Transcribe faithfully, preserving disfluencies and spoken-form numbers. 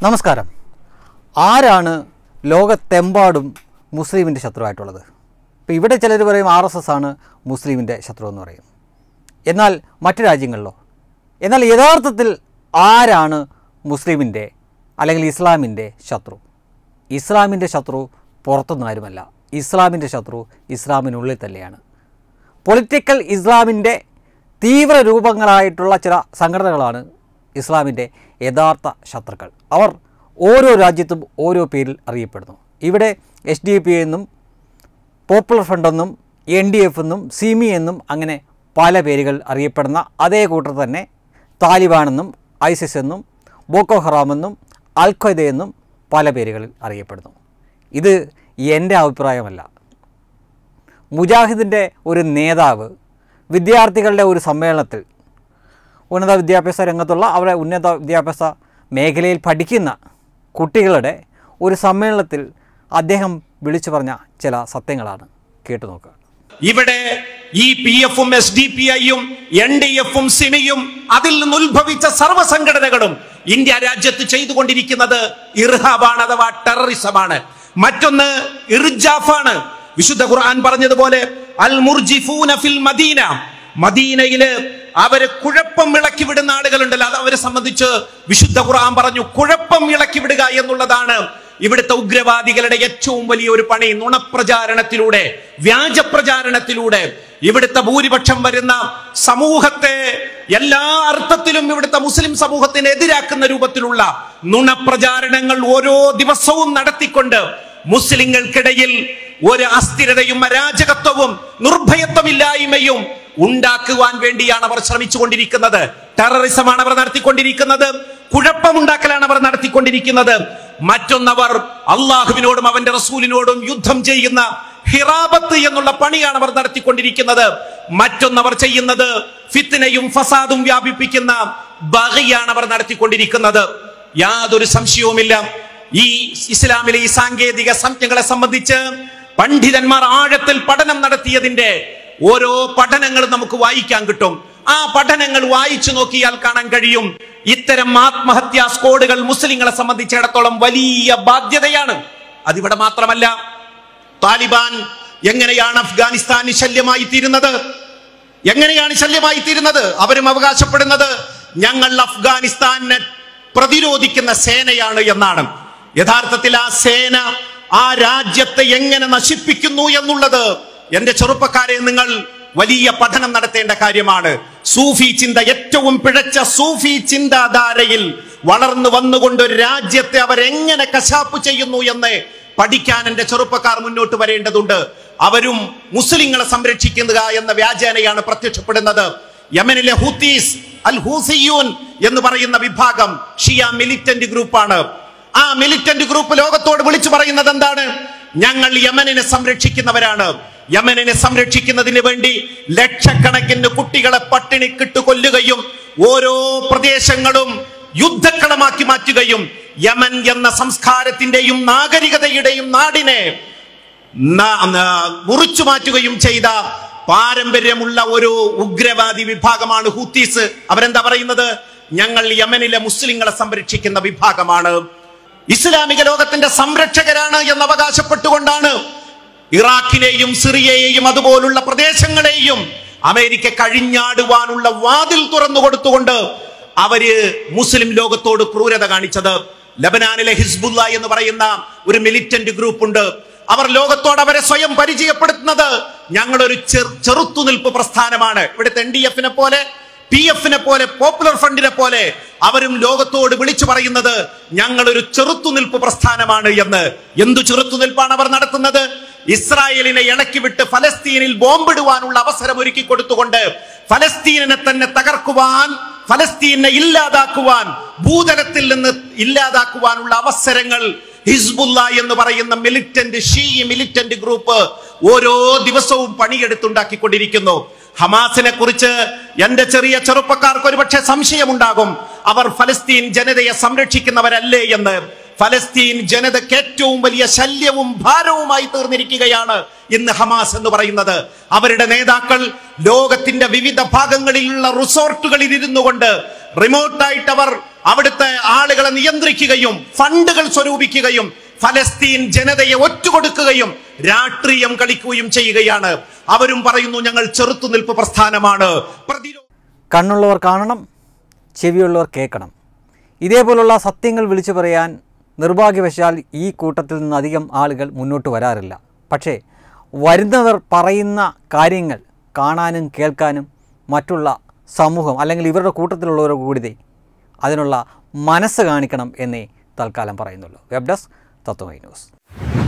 നമസ്കാരം. ആരാണ് ലോകത്തെമ്പാടും മുസ്ലിമിൻ്റെ ശത്രുവായിട്ടുള്ളത്? ഇപ്പോൾ ഇവിടെ ചിലർ പറയും ആർ എസ് എസ് ആണ് മുസ്ലിമിൻ്റെ ശത്രു എന്ന് പറയും. എന്നാൽ മറ്റു രാജ്യങ്ങളിലോ? എന്നാൽ യഥാർത്ഥത്തിൽ ആരാണ് മുസ്ലിമിൻ്റെ അല്ലെങ്കിൽ ഇസ്ലാമിൻ്റെ ശത്രു? ഇസ്ലാമിൻ്റെ ശത്രു പുറത്തുനിന്ന് ആരുമല്ല. ഇസ്ലാമിൻ്റെ ശത്രു ഇസ്ലാമിനുള്ളിൽ തന്നെയാണ്. പൊളിറ്റിക്കൽ ഇസ്ലാമിൻ്റെ തീവ്ര രൂപങ്ങളായിട്ടുള്ള ചില സംഘടനകളാണ് ഇസ്ലാമിൻ്റെ യഥാർത്ഥ ശത്രുക്കൾ. അവർ ഓരോ രാജ്യത്തും ഓരോ പേരിൽ അറിയപ്പെടുന്നു. ഇവിടെ എസ് ഡി പി എന്നും പോപ്പുലർ ഫ്രണ്ട് എന്നും എൻ ഡി എഫ് എന്നും സിമി എന്നും അങ്ങനെ പല പേരുകൾ അറിയപ്പെടുന്ന അതേ കൂട്ടർ തന്നെ താലിബാനെന്നും ഐസിസ് എന്നും ബോക്കോ ഹറാം എന്നും അൽ ഖ്വയ്ദ എന്നും പല പേരുകളിൽ അറിയപ്പെടുന്നു. ഇത് എൻ്റെ അഭിപ്രായമല്ല. മുജാഹിദിൻ്റെ ഒരു നേതാവ് വിദ്യാർത്ഥികളുടെ ഒരു സമ്മേളനത്തിൽ, ഉന്നത വിദ്യാഭ്യാസ രംഗത്തുള്ള അവരുടെ ഉന്നത വിദ്യാഭ്യാസ മേഖലയിൽ പഠിക്കുന്ന കുട്ടികളുടെ ഒരു സമ്മേളനത്തിൽ അദ്ദേഹം വിളിച്ചു പറഞ്ഞ ചില സത്യങ്ങളാണ്. കേട്ടു നോക്കുക. ഇവിടെ ഈ പി എഫും എസ് ഡി പി ഐയും എൻ ഡി എഫും സിമിയും അതിൽ നിന്ന് ഉത്ഭവിച്ച സർവ്വ സംഘടനകളും ഇന്ത്യ രാജ്യത്ത് ചെയ്തുകൊണ്ടിരിക്കുന്നത് ഇർഹാബാണ്, അഥവാ ടെററിസമാണ്. മറ്റൊന്ന് ഇർജാഫാണ്. വിശുദ്ധ ഖുർആൻ പറഞ്ഞതുപോലെ അൽ മുർജിഫൂന ഫിൽ മദീന, മദീനയില് അവര് കുഴപ്പം ഇളക്കി വിടുന്ന ആളുകളുണ്ടല്ലോ, അത് അവരെ സംബന്ധിച്ച് വിശുദ്ധ ഖുർആൻ പറഞ്ഞു കുഴപ്പം ഇളക്കി വിടുക എന്നുള്ളതാണ് ഇവിടുത്തെ ഉഗ്രവാദികളുടെ ഏറ്റവും വലിയ ഒരു പണി. നുണപ്രചാരണത്തിലൂടെ, വ്യാജപ്രചാരണത്തിലൂടെ ഇവിടുത്തെ ഭൂരിപക്ഷം വരുന്ന സമൂഹത്തെ എല്ലാ അർത്ഥത്തിലും ഇവിടുത്തെ മുസ്ലിം സമൂഹത്തിന് എതിരാക്കുന്ന രൂപത്തിലുള്ള നുണപ്രചാരണങ്ങൾ ഓരോ ദിവസവും നടത്തിക്കൊണ്ട് മുസ്ലിങ്ങൾക്കിടയിൽ ഒരു അസ്ഥിരതയും അരാജകത്വവും നിർഭയത്വമില്ലായ്മയും ഉണ്ടാക്കുവാൻ വേണ്ടിയാണ് അവർ ശ്രമിച്ചുകൊണ്ടിരിക്കുന്നത്. ടെററിസമാണ് അവർ നടത്തിക്കൊണ്ടിരിക്കുന്നത്. കുഴപ്പമുണ്ടാക്കലാണ് അവർ നടത്തിക്കൊണ്ടിരിക്കുന്നത്. മറ്റൊന്നവർ അള്ളാഹുവിനോടും അവന്റെ റസൂലിനോടും യുദ്ധം ചെയ്യുന്ന ഹിറാബത്ത് എന്നുള്ള പണിയാണ് അവർ നടത്തിക്കൊണ്ടിരിക്കുന്നത്. മറ്റൊന്നവർ ചെയ്യുന്നത് ഫിത്നയും ഫസാദും വ്യാപിപ്പിക്കുന്ന ബഗയാണ് അവർ നടത്തിക്കൊണ്ടിരിക്കുന്നത്. യാതൊരു സംശയവുമില്ല, ഈ ഇസ്ലാമിലെ ഈ സാങ്കേതിക സംജ്ഞകളെ സംബന്ധിച്ച് പണ്ഡിതന്മാർ ആഴത്തിൽ പഠനം നടത്തിയതിന്റെ ഓരോ പഠനങ്ങളും നമുക്ക് വായിക്കാൻ കിട്ടും. ആ പഠനങ്ങൾ വായിച്ചു നോക്കിയാൽ കാണാൻ കഴിയും ഇത്തരം ആത്മഹത്യാ സ്കോഡുകൾ മുസ്ലിങ്ങളെ സംബന്ധിച്ചിടത്തോളം വലിയ ബാധ്യതയാണ്. അതിവിടെ മാത്രമല്ല, താലിബാൻ എങ്ങനെയാണ് അഫ്ഗാനിസ്ഥാന് ശല്യമായി തീരുന്നത്? എങ്ങനെയാണ് ശല്യമായി തീരുന്നത്? അവരും അവകാശപ്പെടുന്നത് ഞങ്ങൾ അഫ്ഗാനിസ്ഥാനെ പ്രതിരോധിക്കുന്ന സേനയാണ് എന്നാണ്. യഥാർത്ഥത്തിൽ ആ സേന ആ രാജ്യത്തെ എങ്ങനെ നശിപ്പിക്കുന്നു എന്നുള്ളത് എന്റെ ചെറുപ്പക്കാരെ നിങ്ങൾ വലിയ പഠനം നടത്തേണ്ട കാര്യമാണ്. സൂഫി ചിന്ത, ഏറ്റവും പിഴച്ച സൂഫി ചിന്താധാരയിൽ വളർന്നു വന്നുകൊണ്ട് ഒരു രാജ്യത്തെ അവരെങ്ങനെ കശാപ്പ് ചെയ്യുന്നു എന്ന് പഠിക്കാൻ എന്റെ ചെറുപ്പക്കാർ മുന്നോട്ട് വരേണ്ടതുണ്ട്. അവരും മുസ്ലിങ്ങളെ സംരക്ഷിക്കുക എന്ന വ്യാജേനയാണ് പ്രത്യക്ഷപ്പെടുന്നത്. യമനിലെ ഹൂത്തീസ്, അൽ ഹൂസിയൂൻ എന്ന് പറയുന്ന വിഭാഗം ഷിയ മിലിറ്റന്റ് ഗ്രൂപ്പാണ്. ആ മിലിറ്റന്റ് ഗ്രൂപ്പ് ലോകത്തോട് വിളിച്ചു പറയുന്നത് എന്താണ്? ഞങ്ങൾ യമനിനെ സംരക്ഷിക്കുന്നവരാണ്. യമനിനെ സംരക്ഷിക്കുന്നതിന് വേണ്ടി ലക്ഷക്കണക്കിന് കുട്ടികളെ പട്ടിണിക്കിട്ട് കൊല്ലുകയും ഓരോ പ്രദേശങ്ങളും യുദ്ധക്കളമാക്കി മാറ്റുകയും യമൻ എന്ന സംസ്കാരത്തിന്റെയും നാഗരികതയുടെയും നാടിനെ മുറിച്ചു മാറ്റുകയും ചെയ്ത പാരമ്പര്യമുള്ള ഒരു ഉഗ്രവാദി വിഭാഗമാണ് ഹൂത്തീസ്. അവരെന്താ പറയുന്നത്? ഞങ്ങൾ യമനിലെ മുസ്ലിങ്ങളെ സംരക്ഷിക്കുന്ന വിഭാഗമാണ്, ഇസ്ലാമിക ലോകത്തിന്റെ സംരക്ഷകരാണ് എന്ന് അവകാശപ്പെട്ടുകൊണ്ടാണ് ഇറാഖിനെയും സിറിയയെയും അതുപോലുള്ള പ്രദേശങ്ങളെയും അമേരിക്ക കഴിഞ്ഞാടുവാനുള്ള വാതിൽ തുറന്നു കൊടുത്തുകൊണ്ട് അവര് മുസ്ലിം ലോകത്തോട് ക്രൂരത കാണിച്ചത്. ലബനാനിലെ ഹിസ്ബുല്ല എന്ന് പറയുന്ന ഒരു മിലിറ്റന്റ് ഗ്രൂപ്പ് ഉണ്ട്. അവർ ലോകത്തോട് അവരെ സ്വയം പരിചയപ്പെടുത്തുന്നത് ഞങ്ങളൊരു ചെറുത്തുനിൽപ്പ് പ്രസ്ഥാനമാണ്. ഇവിടുത്തെ എൻ ഡി എഫിനെ പോലെ, പി എഫിനെ പോലെ, പോപ്പുലർ ഫ്രണ്ടിനെ പോലെ അവരും ലോകത്തോട് വിളിച്ചു പറയുന്നത് ഞങ്ങളൊരു ചെറുത്തുനിൽപ്പ് പ്രസ്ഥാനമാണ് എന്ന്. എന്തു ചെറുത്തുനിൽപ്പാണ് അവർ നടത്തുന്നത്? ഇസ്രായേലിനെ ഇളക്കി വിട്ട് ഫലസ്തീനിൽ ബോംബിടുവാനുള്ള അവസരം ഒരുക്കി കൊടുത്തുകൊണ്ട് ഫലസ്തീനിനെ തന്നെ തകർക്കുവാൻ, ഫലസ്തീനെ ഇല്ലാതാക്കുവാൻ, ഭൂതലത്തിൽ നിന്ന് ഇല്ലാതാക്കുവാനുള്ള അവസരങ്ങൾ ഹിസ്ബുല്ല എന്ന് പറയുന്ന മിലിറ്റന്റ് ഷീ മിലിറ്റന്റ് ഗ്രൂപ്പ് ഓരോ ദിവസവും പണിയെടുത്തുണ്ടാക്കിക്കൊണ്ടിരിക്കുന്നു. ഹമാസിനെ കുറിച്ച് എന്റെ ചെറിയ ചെറുപ്പക്കാർക്ക് ഒരുപക്ഷെ സംശയമുണ്ടാകും. അവർ ഫലസ്തീൻ ജനതയെ സംരക്ഷിക്കുന്നവരല്ലേ എന്ന്. ഫലസ്തീൻ ജനതയ്ക്ക് ഏറ്റവും വലിയ ശല്യവും ഭാരവുമായി തീർന്നിരിക്കുകയാണ് ഇന്ന് ഹമാസ് എന്ന് പറയുന്നത്. അവരുടെ നേതാക്കൾ ലോകത്തിന്റെ വിവിധ ഭാഗങ്ങളിലുള്ള റിസോർട്ടുകളിൽ ഇരുന്നു കൊണ്ട് റിമോട്ടായിട്ട് അവർ അവിടുത്തെ ആളുകളെ നിയന്ത്രിക്കുകയും ഫണ്ടുകൾ സ്വരൂപിക്കുകയും ഫലസ്തീൻ ജനതയെ ഒറ്റുകൊടുക്കുകയും രാഷ്ട്രീയം കളിക്കുകയും ചെയ്യുകയാണ്. അവരും പറയുന്നു ഞങ്ങൾ ചെറുത്തുനിൽപ്പ് പ്രസ്ഥാനമാണ്. കണ്ണുള്ളവർ കാണണം, ചെവിയുള്ളവർ കേൾക്കണം. ഇതേപോലുള്ള സത്യങ്ങൾ വിളിച്ചു പറയാൻ നിർഭാഗ്യവശാൽ ഈ കൂട്ടത്തിൽ നിന്ന് അധികം ആളുകൾ മുന്നോട്ട് വരാറില്ല. പക്ഷേ വരുന്നവർ പറയുന്ന കാര്യങ്ങൾ കാണാനും കേൾക്കാനും മറ്റുള്ള സമൂഹം അല്ലെങ്കിൽ ഇവരുടെ കൂട്ടത്തിലുള്ളവർ കൂടി അതിനുള്ള മനസ്സ് കാണിക്കണം എന്നേ തൽക്കാലം പറയുന്നുള്ളൂ. Web desk Tatwamayi news.